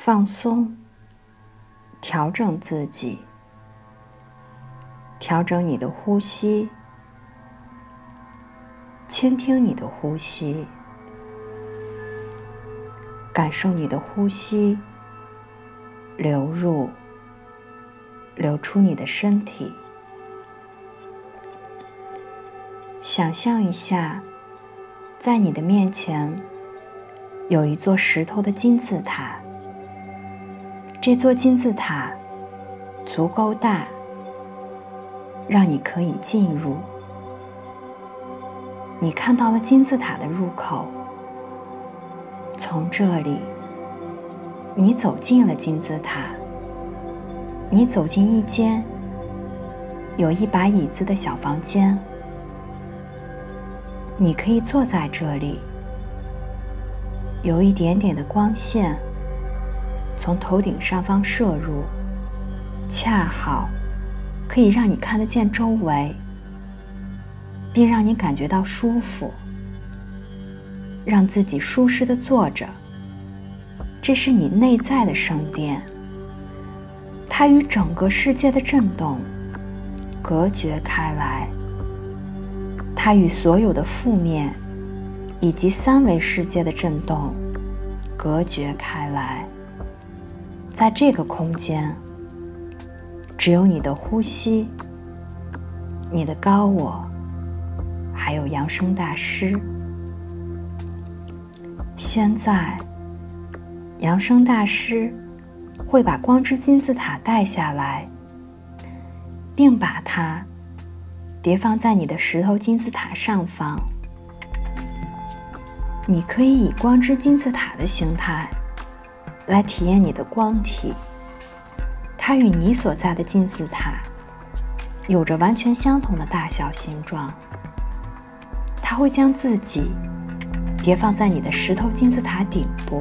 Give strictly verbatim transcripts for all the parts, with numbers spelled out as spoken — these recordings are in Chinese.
放松，调整自己，调整你的呼吸，倾听你的呼吸，感受你的呼吸流入、流出你的身体。想象一下，在你的面前有一座石头的金字塔，这座金字塔足够大，让你可以进入。你看到了金字塔的入口，从这里，你走进了金字塔。你走进一间有一把椅子的小房间，你可以坐在这里。有一点点的光线从头顶上方射入，恰好可以让你看得见周围，并让你感觉到舒服。让自己舒适地坐着，这是你内在的圣殿，它与整个世界的震动隔绝开来，它与所有的负面以及三维世界的震动隔绝开来。在这个空间，只有你的呼吸、你的高我，还有扬升大师。现在，扬升大师会把光之金字塔带下来，并把它叠放在你的石头金字塔上方。你可以以光之金字塔的形态来体验你的光体，它与你所在的金字塔有着完全相同的大小形状。它会将自己叠放在你的石头金字塔顶部，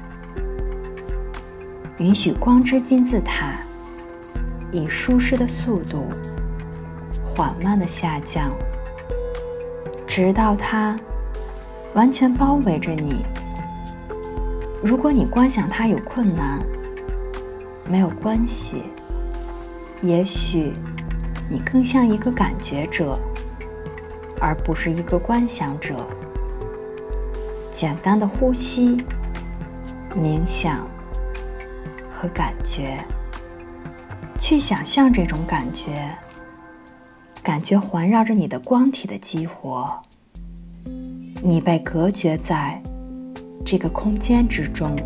允许光之金字塔以舒适的速度缓慢地下降，直到它完全包围着你。如果你观想它有困难，没有关系，也许你更像一个感觉者，而不是一个观想者。简单的呼吸、冥想和感觉，去想象这种感觉，感觉环绕着你的光体的激活。你被隔绝在这个空间之中。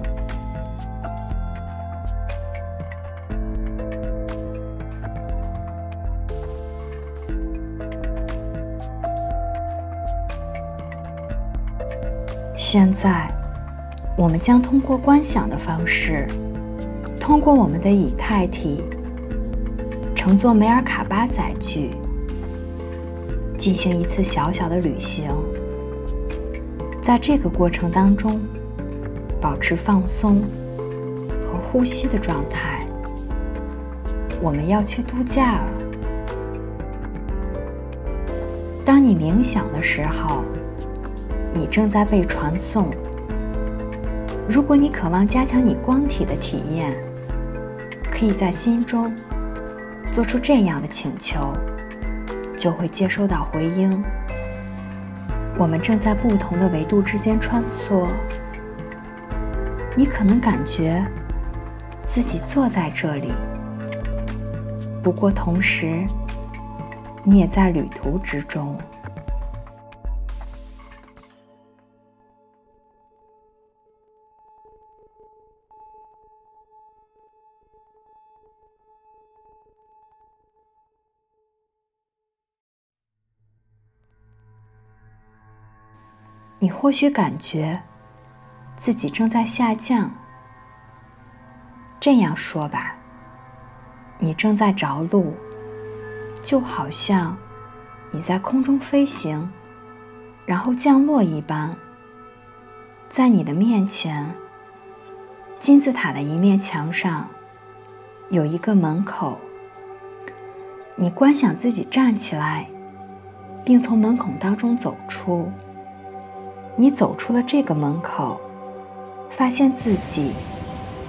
现在，我们将通过观想的方式，通过我们的以太体，乘坐梅尔卡巴载具，进行一次小小的旅行。在这个过程当中，保持放松和呼吸的状态。我们要去度假了。当你冥想的时候，你正在被传送。如果你渴望加强你光体的体验，可以在心中做出这样的请求，就会接收到回应。我们正在不同的维度之间穿梭。你可能感觉自己坐在这里，不过同时，你也在旅途之中。你或许感觉自己正在下降。这样说吧，你正在着陆，就好像你在空中飞行，然后降落一般。在你的面前，金字塔的一面墙上有一个门口。你观想自己站起来，并从门孔当中走出。你走出了这个门口，发现自己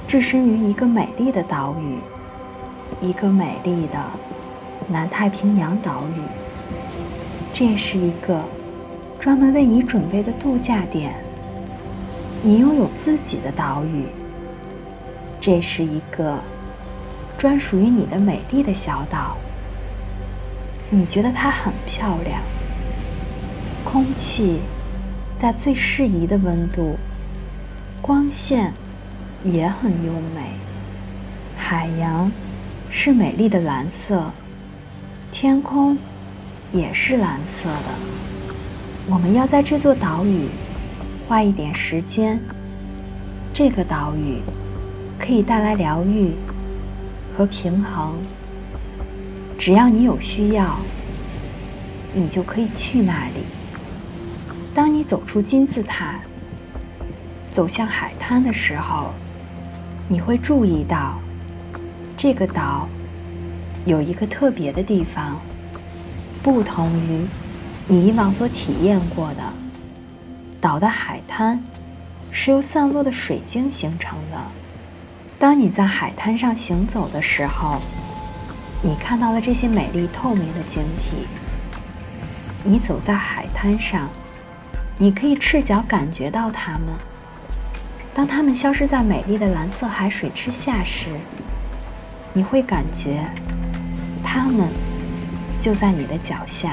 置身于一个美丽的岛屿，一个美丽的南太平洋岛屿。这是一个专门为你准备的度假点，你拥有自己的岛屿。这是一个专属于你的美丽的小岛，你觉得它很漂亮，空气在最适宜的温度，光线也很优美，海洋是美丽的蓝色，天空也是蓝色的。我们要在这座岛屿花一点时间，这个岛屿可以带来疗愈和平衡。只要你有需要，你就可以去那里。当你走出金字塔，走向海滩的时候，你会注意到这个岛有一个特别的地方，不同于你以往所体验过的。岛的海滩是由散落的水晶形成的。当你在海滩上行走的时候，你看到了这些美丽透明的晶体。你走在海滩上，你可以赤脚感觉到它们。当它们消失在美丽的蓝色海水之下时，你会感觉它们就在你的脚下。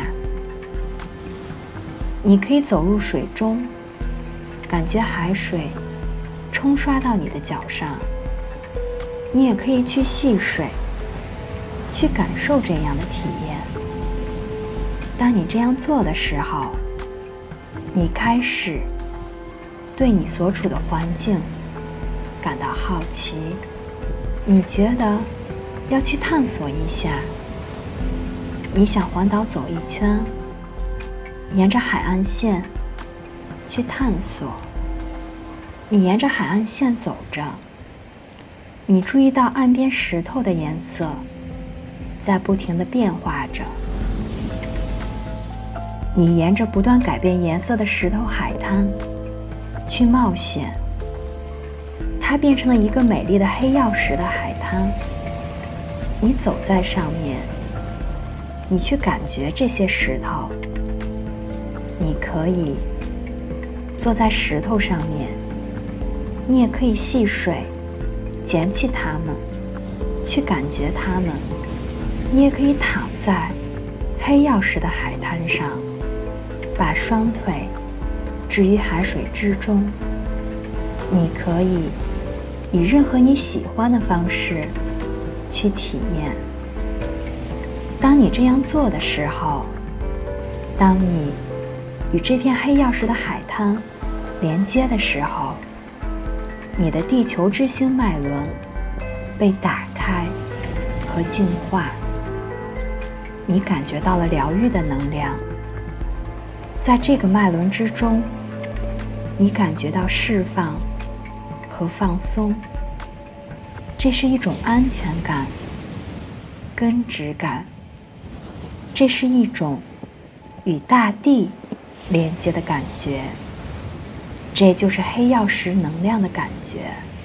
你可以走入水中，感觉海水冲刷到你的脚上。你也可以去戏水，去感受这样的体验。当你这样做的时候，你开始对你所处的环境感到好奇，你觉得要去探索一下。你想环岛走一圈，沿着海岸线去探索。你沿着海岸线走着，你注意到岸边石头的颜色在不停地变化着。你沿着不断改变颜色的石头海滩去冒险，它变成了一个美丽的黑曜石的海滩。你走在上面，你去感觉这些石头。你可以坐在石头上面，你也可以戏水，捡起它们，去感觉它们。你也可以躺在黑曜石的海滩上，把双腿置于海水之中。你可以以任何你喜欢的方式去体验。当你这样做的时候，当你与这片黑曜石的海滩连接的时候，你的地球之星脉轮被打开和净化。你感觉到了疗愈的能量，在这个脉轮之中，你感觉到释放和放松。这是一种安全感、根植感，这是一种与大地连接的感觉，这就是黑曜石能量的感觉。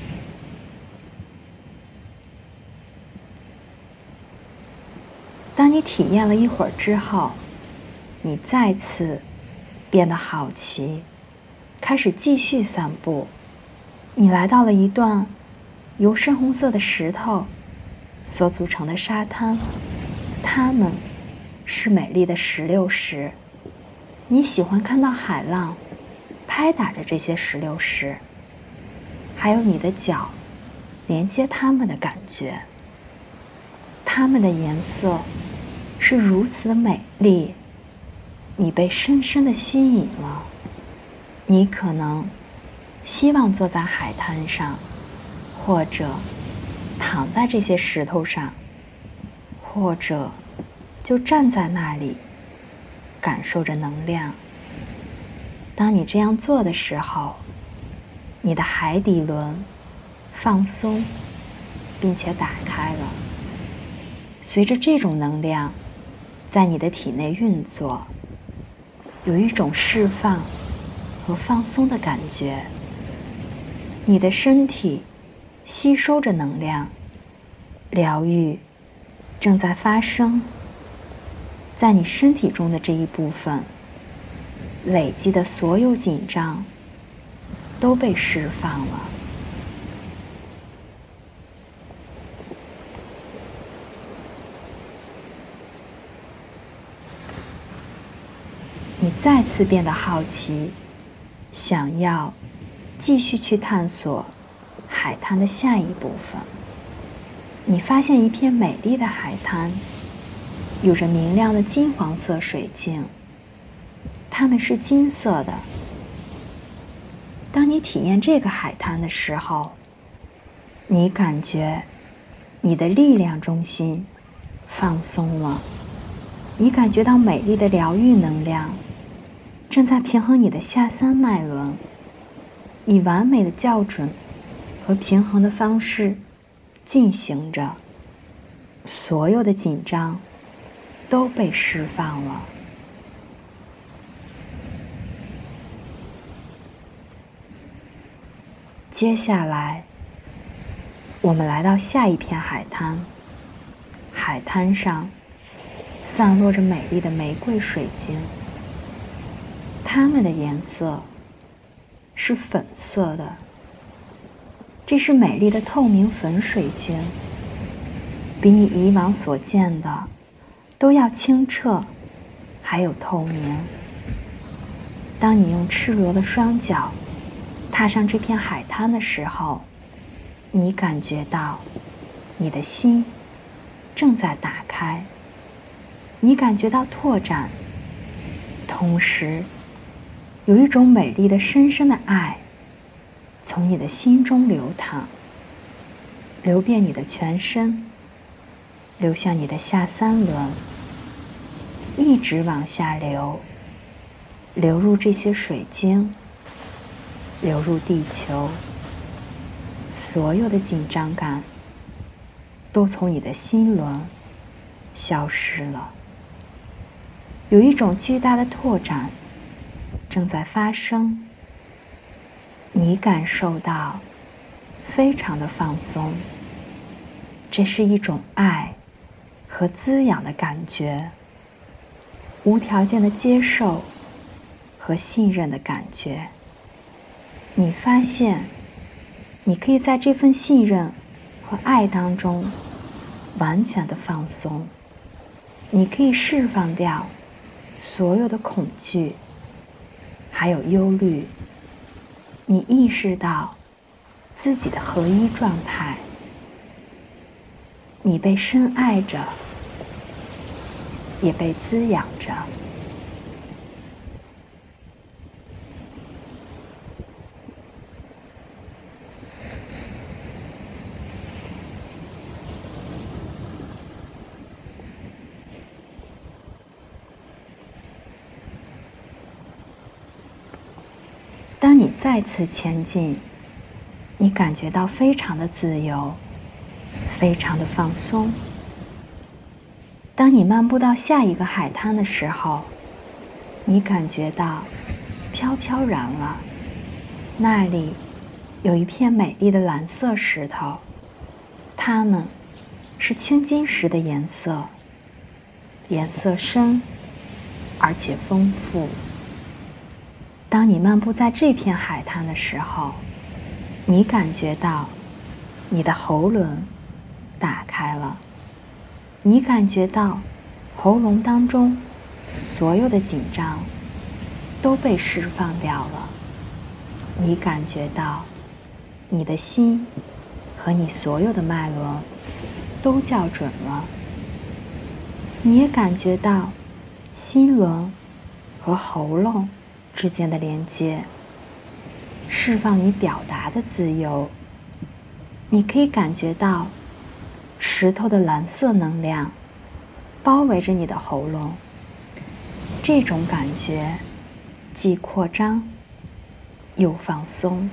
当你体验了一会儿之后，你再次变得好奇，开始继续散步。你来到了一段由深红色的石头所组成的沙滩，它们是美丽的石榴石。你喜欢看到海浪拍打着这些石榴石，还有你的脚连接它们的感觉。它们的颜色是如此的美丽，你被深深地吸引了。你可能希望坐在海滩上，或者躺在这些石头上，或者就站在那里感受着能量。当你这样做的时候，你的海底轮放松并且打开了。随着这种能量在你的体内运作，有一种释放和放松的感觉。你的身体吸收着能量，疗愈正在发生。在你身体中的这一部分，累积的所有紧张都被释放了。你再次变得好奇，想要继续去探索海滩的下一部分。你发现一片美丽的海滩，有着明亮的金黄色水晶，它们是金色的。当你体验这个海滩的时候，你感觉你的力量中心放松了，你感觉到美丽的疗愈能量正在平衡你的下三脉轮，以完美的校准和平衡的方式进行着，所有的紧张都被释放了。接下来，我们来到下一片海滩。海滩上散落着美丽的玫瑰水晶，它们的颜色是粉色的。这是美丽的透明粉水晶，比你以往所见的都要清澈，还有透明。当你用赤裸的双脚踏上这片海滩的时候，你感觉到你的心正在打开，你感觉到拓展，同时有一种美丽的深深的爱从你的心中流淌，流遍你的全身，流向你的下三轮，一直往下流，流入这些水晶，流入地球。所有的紧张感都从你的心轮消失了。有一种巨大的拓展正在发生，你感受到非常的放松，这是一种爱和滋养的感觉，无条件的接受和信任的感觉。你发现你可以在这份信任和爱当中完全的放松，你可以释放掉所有的恐惧还有忧虑，你意识到自己的合一状态，你被深爱着，也被滋养着。当你再次前进，你感觉到非常的自由，非常的放松。当你漫步到下一个海滩的时候，你感觉到飘飘然了。那里有一片美丽的蓝色石头，它们是青金石的颜色，颜色深而且丰富。当你漫步在这片海滩的时候，你感觉到你的喉轮打开了，你感觉到喉咙当中所有的紧张都被释放掉了，你感觉到你的心和你所有的脉轮都校准了，你也感觉到心轮和喉咙之间的连接，释放你表达的自由。你可以感觉到石头的蓝色能量包围着你的喉咙，这种感觉既扩张又放松。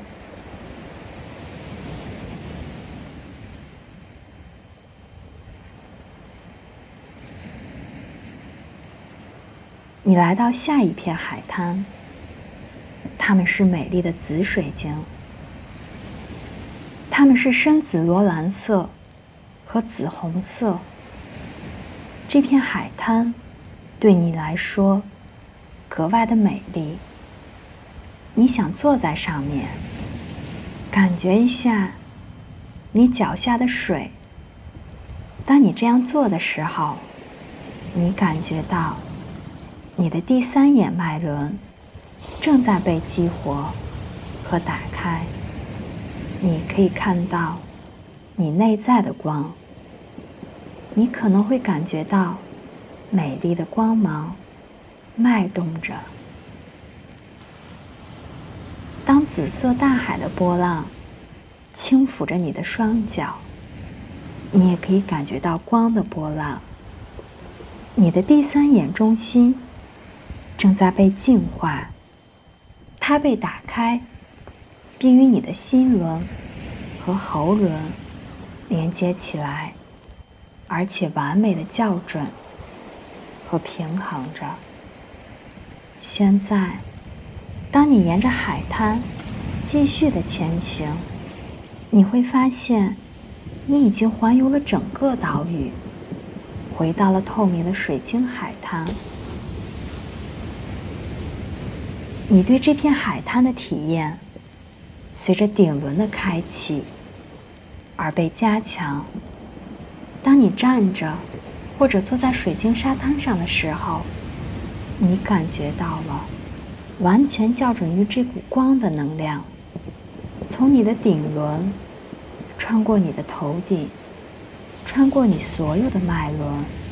你来到下一片海滩，它们是美丽的紫水晶， 它们是深紫罗兰色和紫红色。这片海滩对你来说格外的美丽。你想坐在上面，感觉一下你脚下的水。当你这样做的时候，你感觉到你的第三眼脉轮正在被激活和打开。你可以看到你内在的光，你可能会感觉到美丽的光芒脉动着。当紫色大海的波浪轻抚着你的双脚，你也可以感觉到光的波浪。你的第三眼中心正在被净化，它被打开，并与你的心轮和喉轮连接起来，而且完美的校准和平衡着。现在，当你沿着海滩继续的前行，你会发现你已经环游了整个岛屿，回到了透明的水晶海滩。你对这片海滩的体验随着顶轮的开启而被加强。当你站着或者坐在水晶沙滩上的时候，你感觉到了完全校准于这股光的能量，从你的顶轮穿过你的头顶，穿过你所有的脉轮。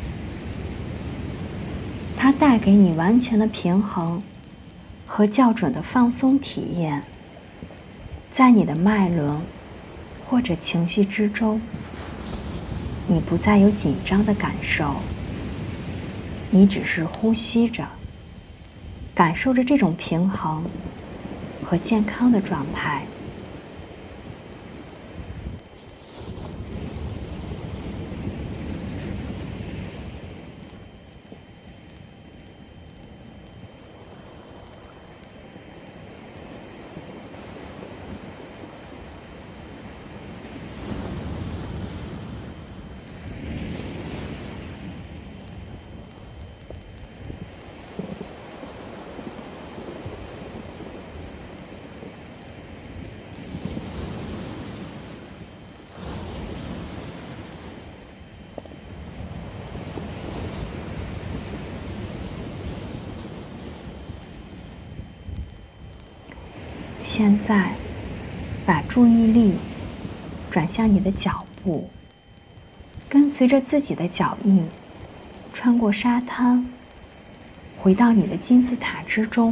它带给你完全的平衡和校准的放松体验。在你的脉轮或者情绪之中，你不再有紧张的感受，你只是呼吸着，感受着这种平衡和健康的状态。现在，把注意力转向你的脚步，跟随着自己的脚印，穿过沙滩，回到你的金字塔之中。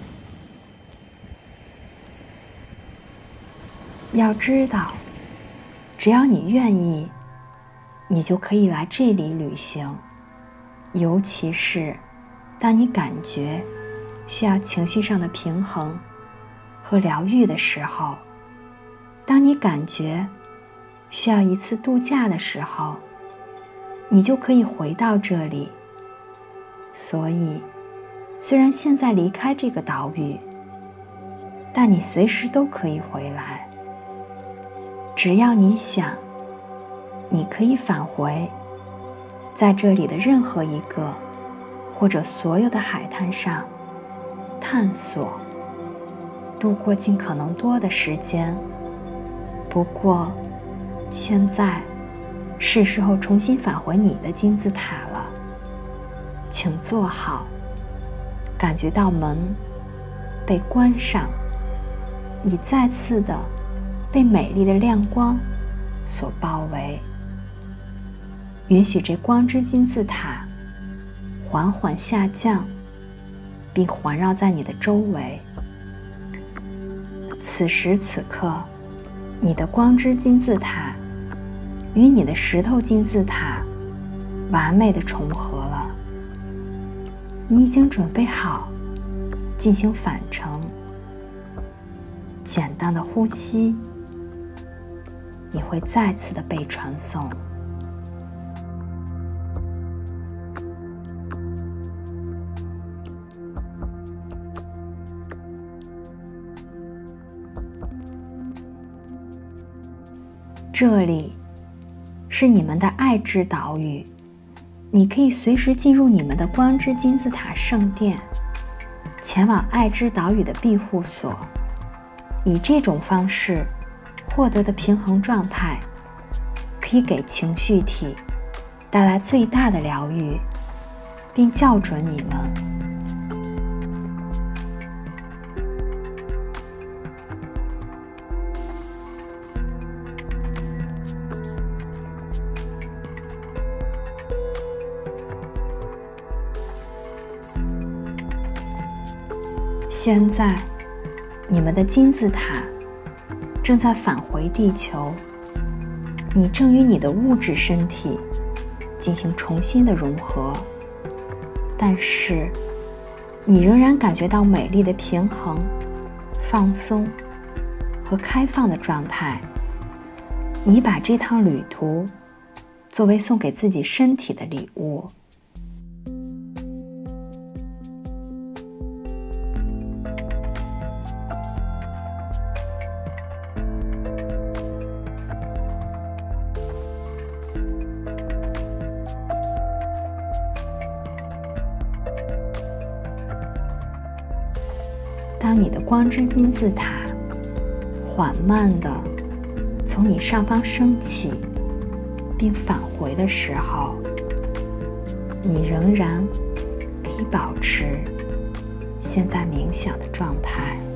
要知道，只要你愿意，你就可以来这里旅行。尤其是当你感觉需要情绪上的平衡和疗愈的时候，当你感觉需要一次度假的时候，你就可以回到这里。所以，虽然现在离开这个岛屿，但你随时都可以回来。只要你想，你可以返回，在这里的任何一个或者所有的海滩上探索，度过尽可能多的时间。不过，现在是时候重新返回你的金字塔了。请坐好，感觉到门被关上，你再次的被美丽的亮光所包围。允许这光之金字塔缓缓下降，并环绕在你的周围。此时此刻，你的光之金字塔与你的石头金字塔完美的重合了。你已经准备好进行返程。简单的呼吸，你会再次的被传送。 这里是你们的爱之岛屿，你可以随时进入你们的光之金字塔圣殿，前往爱之岛屿的庇护所。以这种方式获得的平衡状态，可以给情绪体带来最大的疗愈，并校准你们。现在，你们的金字塔正在返回地球，你正与你的物质身体进行重新的融合，但是你仍然感觉到美丽的平衡、放松和开放的状态。你把这趟旅途作为送给自己身体的礼物。当你的光之金字塔缓慢地从你上方升起并返回的时候，你仍然可以保持现在冥想的状态。